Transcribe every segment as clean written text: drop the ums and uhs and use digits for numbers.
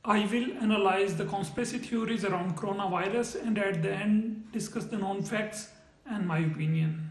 I will analyze the conspiracy theories around coronavirus and at the end discuss the known facts and my opinion.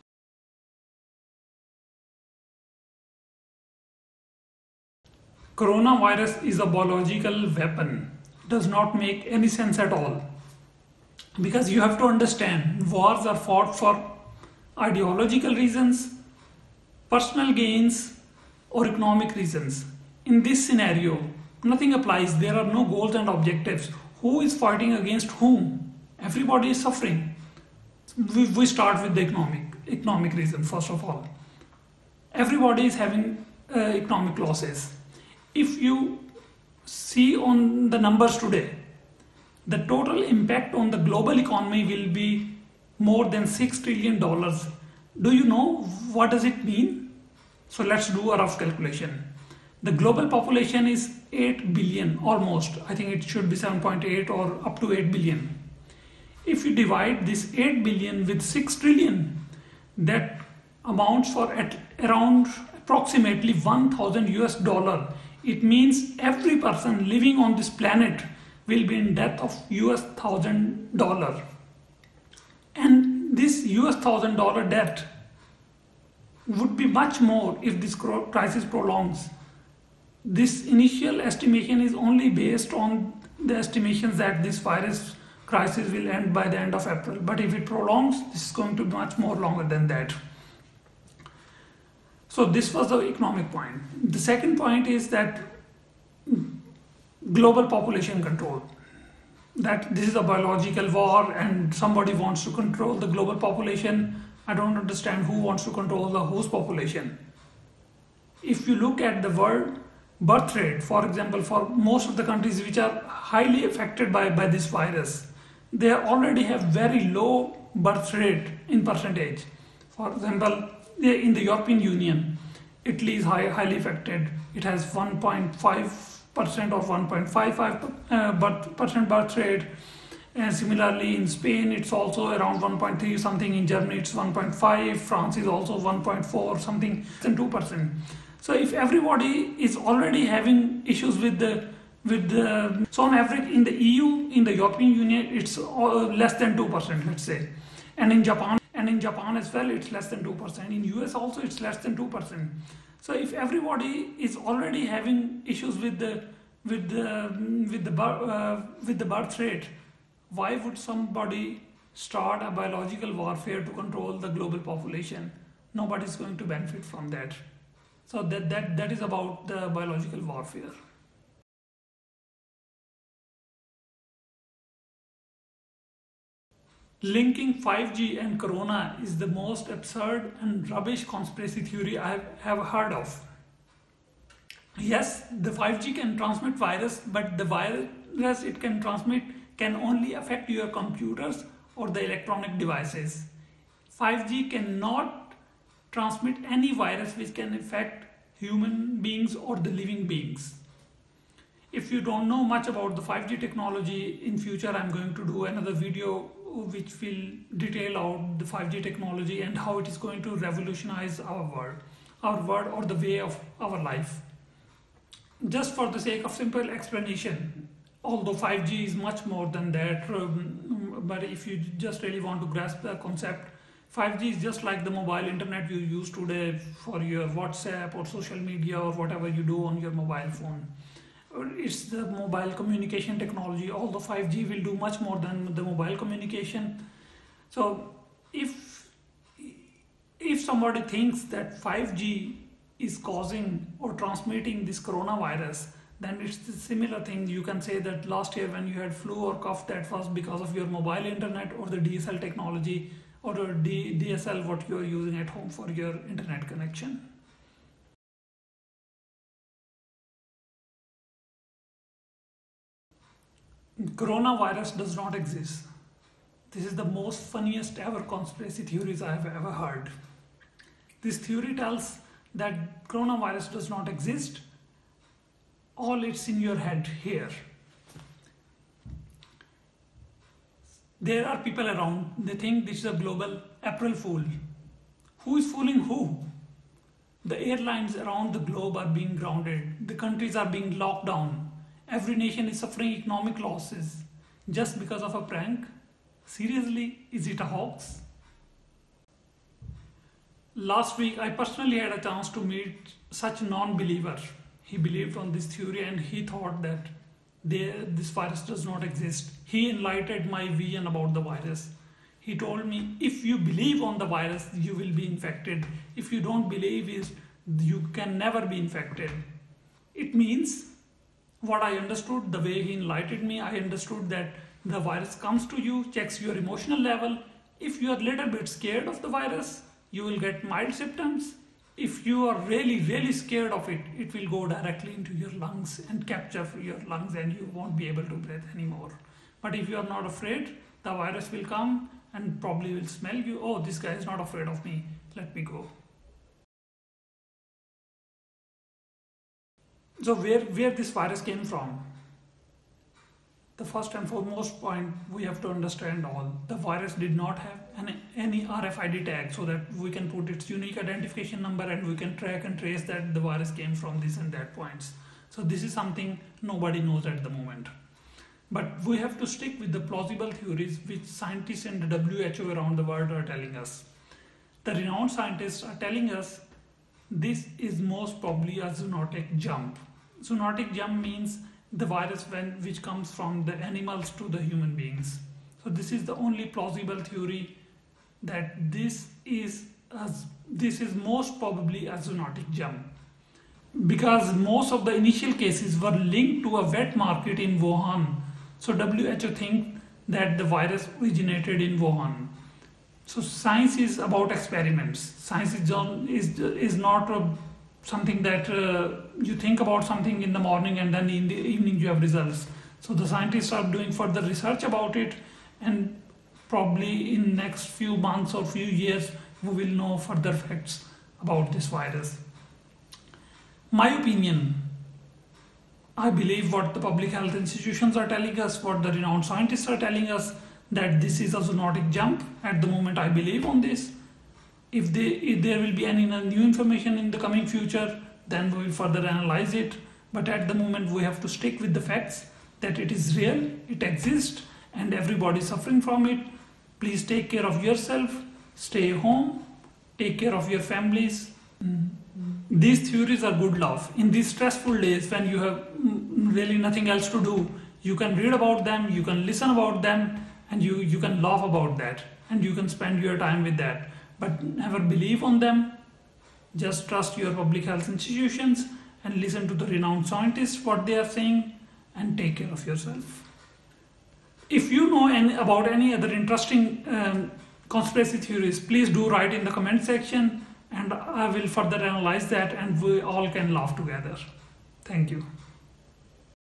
Coronavirus is a biological weapon. Does not make any sense at all. Because you have to understand, wars are fought for ideological reasons, personal gains, or economic reasons. In this scenario, nothing applies. There are no goals and objectives. Who is fighting against whom? Everybody is suffering. We start with the economic reason first of all. Everybody is having economic losses. If you see on the numbers today, the total impact on the global economy will be more than $6 trillion. Do you know what does it mean? So let's do a rough calculation. The global population is 8 billion almost. I think it should be 7.8 or up to 8 billion. If you divide this 8 billion with 6 trillion, that amounts for at around approximately 1,000 US dollar. It means every person living on this planet will be in debt of US $1,000. And this US $1,000 debt would be much more if this crisis prolongs. This initial estimation is only based on the estimations that this virus crisis will end by the end of April. But if it prolongs, this is going to be much more longer than that. So this was the economic point. The second point is that global population control. That this is a biological war and somebody wants to control the global population. I don't understand who wants to control the whose population. If you look at the world birth rate, for example, for most of the countries which are highly affected by this virus, they already have very low birth rate in percentage. For example, in the European Union, Italy is highly affected. It has 1.5% or 1.55% birth rate. And similarly in Spain, it's also around 1.3 something. In Germany, it's 1.5. France is also 1.4 something, and 2%. So if everybody is already having issues with the so on average in the EU, in the European Union, it's less than 2%, let's say. And in Japan as well, it's less than 2%. In US also, it's less than 2%. So if everybody is already having issues with the birth rate, why would somebody start a biological warfare to control the global population? Nobody is going to benefit from that. So that is about the biological warfare. Linking 5G and corona is the most absurd and rubbish conspiracy theory I have heard of. Yes, the 5G can transmit virus, but the virus it can transmit can only affect your computers or the electronic devices. 5G cannot transmit any virus which can affect human beings or the living beings. If you don't know much about the 5G technology, in future I'm going to do another video which will detail out the 5G technology and how it is going to revolutionize our world or the way of our life. Just for the sake of simple explanation, although 5G is much more than that, but if you just really want to grasp the concept, 5G is just like the mobile internet you use today for your WhatsApp or social media or whatever you do on your mobile phone. It's the mobile communication technology, although 5G will do much more than the mobile communication. So if somebody thinks that 5G is causing or transmitting this coronavirus, then it's the similar thing. You can say that last year when you had flu or cough, that was because of your mobile internet or the DSL technology or DSL what you are using at home for your internet connection. Coronavirus does not exist. This is the most funniest ever conspiracy theories I have ever heard. This theory tells that coronavirus does not exist. All it's in your head here. There are people around, they think this is a global April Fool. Who is fooling who? The airlines around the globe are being grounded. The countries are being locked down. Every nation is suffering economic losses just because of a prank. Seriously, is it a hoax? Last week, I personally had a chance to meet such a non-believer. He believed on this theory and he thought that this virus does not exist. He enlightened my vision about the virus. He told me, if you believe on the virus, you will be infected. If you don't believe it, you can never be infected. It means, what I understood, the way he enlightened me, I understood that the virus comes to you, checks your emotional level. If you are a little bit scared of the virus, you will get mild symptoms. If you are really, really scared of it, it will go directly into your lungs and capture your lungs and you won't be able to breathe anymore. But if you are not afraid, the virus will come and probably will smell you. Oh, this guy is not afraid of me. Let me go. So where this virus came from? The first and foremost point we have to understand all. The virus did not have any RFID tag so that we can put its unique identification number and we can track and trace that the virus came from this and that points. So this is something nobody knows at the moment. But we have to stick with the plausible theories which scientists and the WHO around the world are telling us. The renowned scientists are telling us this is most probably a zoonotic jump. Zoonotic jump means the virus which comes from the animals to the human beings. So this is the only plausible theory that this is most probably a zoonotic jump. Because most of the initial cases were linked to a wet market in Wuhan. So WHO think that the virus originated in Wuhan. So science is about experiments. Science is not something that you think about something in the morning and then in the evening you have results. So the scientists are doing further research about it, and probably in next few months or few years we will know further facts about this virus. My opinion, I believe what the public health institutions are telling us, what the renowned scientists are telling us, that this is a zoonotic jump. At the moment I believe on this. If there will be any new information in the coming future, then we will further analyze it. But at the moment we have to stick with the facts that it is real, it exists, and everybody is suffering from it. Please take care of yourself, stay home, take care of your families. These theories are good love. In these stressful days when you have really nothing else to do, you can read about them, you can listen about them, and you can laugh about that, and you can spend your time with that. But never believe on them. Just trust your public health institutions and listen to the renowned scientists, what they are saying, and take care of yourself. If you know about any other interesting conspiracy theories, please do write in the comment section and I will further analyze that and we all can laugh together. Thank you.